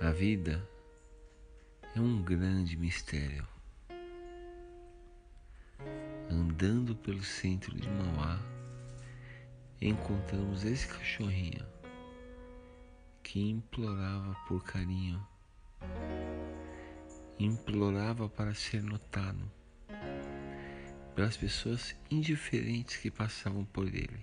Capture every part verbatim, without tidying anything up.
A vida é um grande mistério. Andando pelo centro de Mauá, encontramos esse cachorrinho que implorava por carinho, implorava para ser notado pelas pessoas indiferentes que passavam por ele.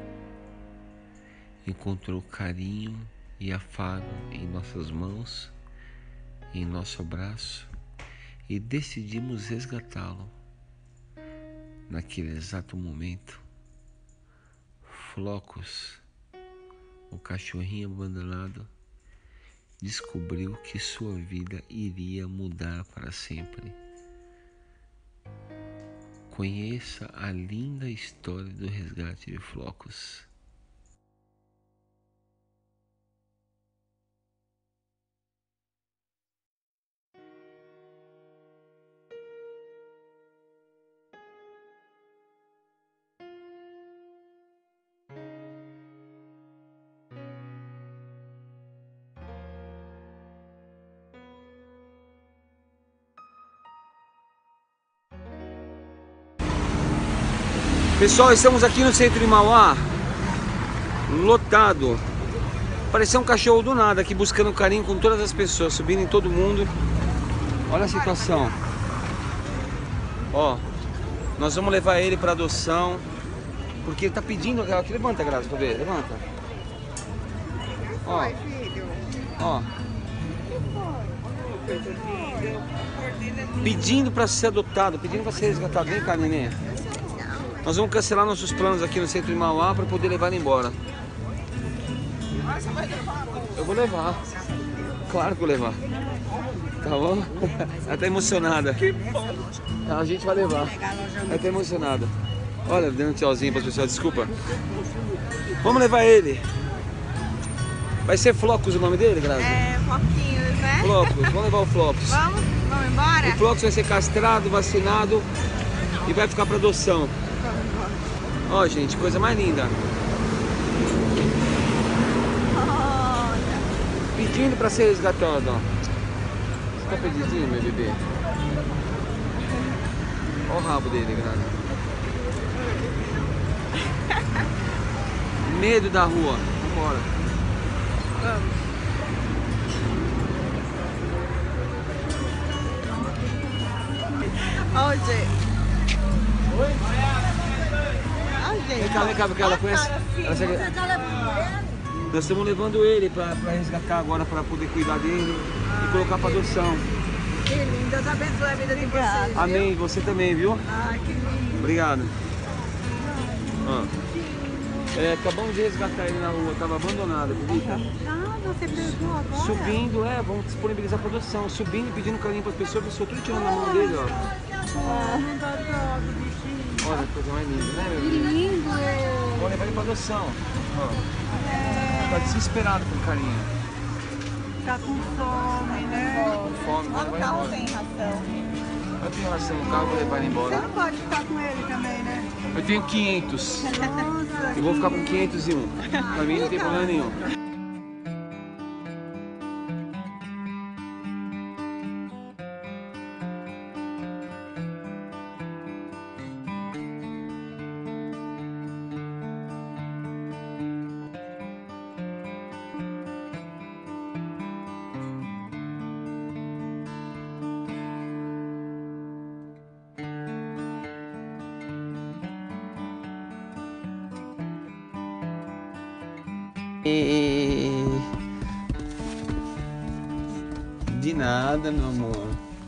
Encontrou carinho e afago em nossas mãos, em nosso abraço, e decidimos resgatá-lo. Naquele exato momento, Flocos, o cachorrinho abandonado, descobriu que sua vida iria mudar para sempre. Conheça a linda história do resgate de Flocos. Pessoal, estamos aqui no centro de Mauá, lotado. Pareceu um cachorro do nada aqui buscando carinho com todas as pessoas, subindo em todo mundo. Olha a situação. Ó, nós vamos levar ele para adoção, porque ele tá pedindo. Aqui, levanta, Graça, pra ver, levanta. Ó, ó. Pedindo para ser adotado, pedindo para ser resgatado. Vem cá, neném. Nós vamos cancelar nossos planos aqui no centro de Mauá para poder levar ele embora. Eu vou levar. Claro que eu vou levar. Tá bom? Ela tá emocionada. A gente vai levar. Ela tá emocionada. Olha, dando um tchauzinho para as pessoas, desculpa. Vamos levar ele. Vai ser Flocos o nome dele, Grazi? É, Floquinhos, né? Flocos, vamos levar o Flocos. Vamos? Vamos embora? O Flocos vai ser castrado, vacinado e vai ficar para adoção. Ó, gente, coisa mais linda. Olha. Pedindo pra ser resgatado, ó. Você tá pedidinho, meu bebê? Olha o rabo dele, Grazi. Medo da rua. Vambora. Vamos. Ó, gente. Oi? Vem cá, vem cá, porque ela conhece. Ela segue... Nós estamos levando ele pra, pra resgatar agora, pra poder cuidar dele e colocar pra adoção. Que lindo, Deus abençoe a vida de vocês. Amém, você também, viu? Ai, que lindo. Obrigado. Ó. É, acabamos de resgatar ele na rua, tava abandonado, acredita? Ah, você pegou agora? Subindo, é, vamos disponibilizar pra adoção. Subindo e pedindo carinho pras pessoas, pessoas tudo tirando na mão dele, ó. Ah, não dá dó, bichinho. Olha que coisa mais linda, né, meu Que filho? lindo! Vou levar ele pra adoção. Ó. É, Tá desesperado por carinho. tá com fome, né? Com fome, Lá vai no carro embora. tem ração. Eu tenho ração no carro, vou levar ele Você embora. não pode ficar com ele também, né? Eu tenho quinhentos. Nossa, Eu vou ficar com quinhentos e um. Pra mim não tem problema nenhum. E... De nada, meu amor.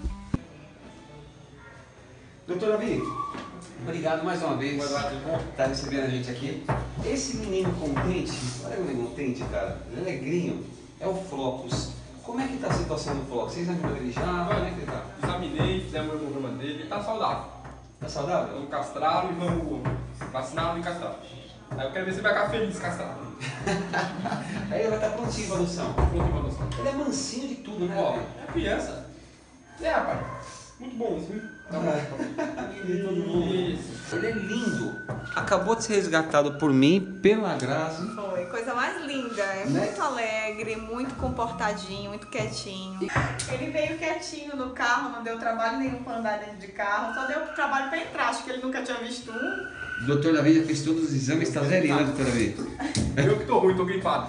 Doutora Vi, obrigado mais uma vez por estar recebendo a gente aqui. Esse menino contente, olha o menino contente, cara, ele é alegrinho, é o Flocos. Como é que tá a situação do Flocos? Vocês examinaram ele já? Como é que ele tá? Examinei, fizemos o hemograma dele, ele tá saudável. Tá saudável? Vamos castrá-lo e vamos vaciná-lo e castrá-lo. Aí eu quero ver se ele vai ficar feliz castrado. Aí ele vai estar prontinho pra adoção. Pronto pra adoção. Ele é mansinho de tudo, né? Ó, velho? é criança. É, rapaz. Muito bom isso, viu? Tá bom. De todo mundo. Isso. Ele é lindo. Acabou de ser resgatado por mim, pela Grazi. foi coisa mais linda. é muito alegre, muito comportadinho, muito quietinho. Ele veio quietinho no carro, não deu trabalho nenhum para andar dentro de carro, só deu trabalho para entrar, acho que ele nunca tinha visto um. Doutor Davi já fez todos os exames, está zerinho, né, doutor Davi? Eu que tô ruim, tô gripado.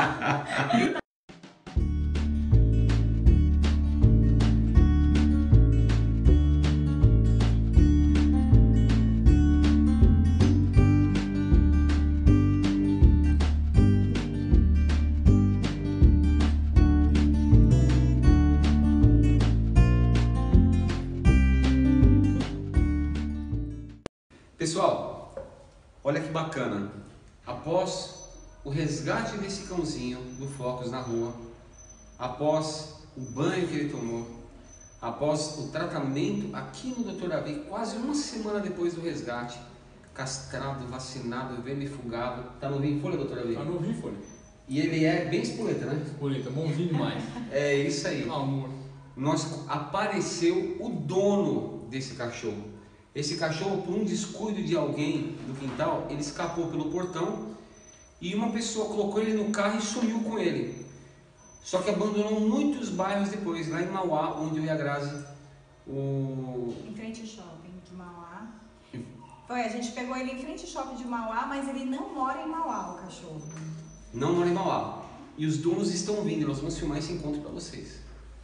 Pessoal, olha que bacana. Após o resgate desse cãozinho do Flocos na rua, após o banho que ele tomou, após o tratamento aqui no doutor Davi, quase uma semana depois do resgate, castrado, vacinado, vermifugado. Tá novinho em folha, doutor Davi? Tá novinho em folha. E ele é bem espoleta, né? Espoleta, bonzinho demais. É isso aí. Amor. Nós apareceu o dono desse cachorro. Esse cachorro, por um descuido de alguém do quintal, ele escapou pelo portão e uma pessoa colocou ele no carro e sumiu com ele. Só que abandonou muitos bairros depois, lá em Mauá, onde eu e a Grazi, o... Em frente ao shopping de Mauá. Foi, a gente pegou ele em frente ao shopping de Mauá, mas ele não mora em Mauá, o cachorro. Não mora em Mauá. E os donos estão vindo, nós vamos filmar esse encontro para vocês.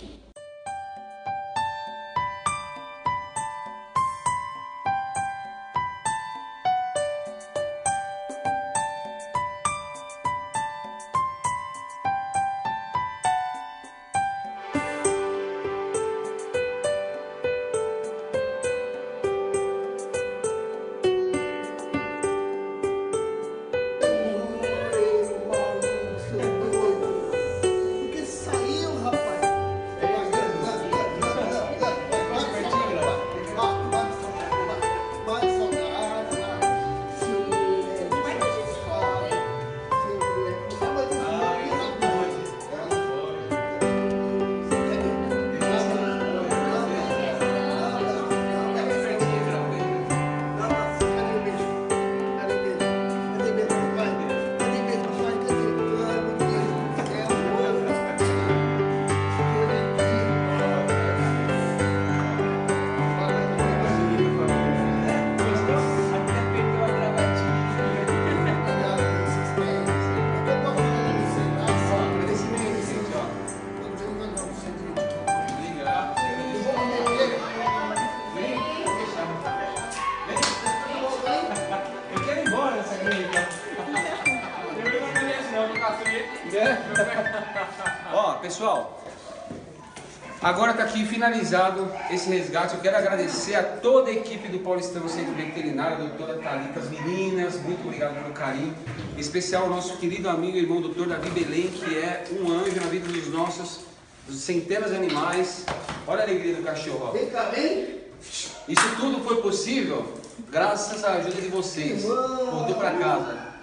Ó, pessoal, agora está aqui finalizado esse resgate. Eu quero agradecer a toda a equipe do Paulistano Centro Veterinário, a doutora Thalita, as meninas, muito obrigado pelo carinho. Em especial ao nosso querido amigo e irmão doutor Davi Belém, que é um anjo na vida dos nossos dos centenas de animais. Olha a alegria do cachorro, ó. Vem cá, vem. Isso tudo foi possível graças à ajuda de vocês. Voltou para casa.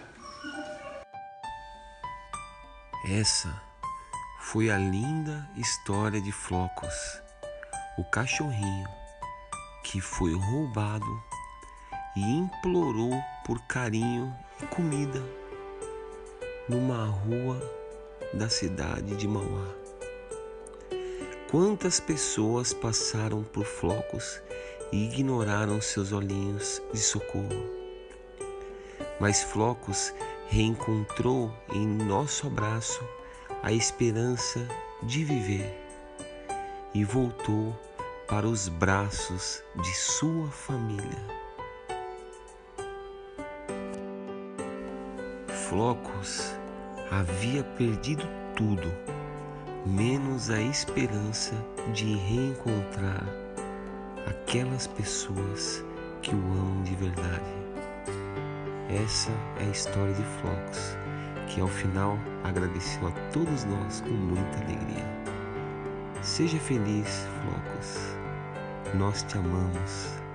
Essa foi a linda história de Flocos, o cachorrinho que foi roubado e implorou por carinho e comida numa rua da cidade de Mauá. Quantas pessoas passaram por Flocos e ignoraram seus olhinhos de socorro. Mas Flocos reencontrou em nosso abraço a esperança de viver e voltou para os braços de sua família. Flocos havia perdido tudo, menos a esperança de reencontrar aquelas pessoas que o amam de verdade. Essa é a história de Flocos, que ao final agradeceu a todos nós com muita alegria. Seja feliz, Flocos. Nós te amamos.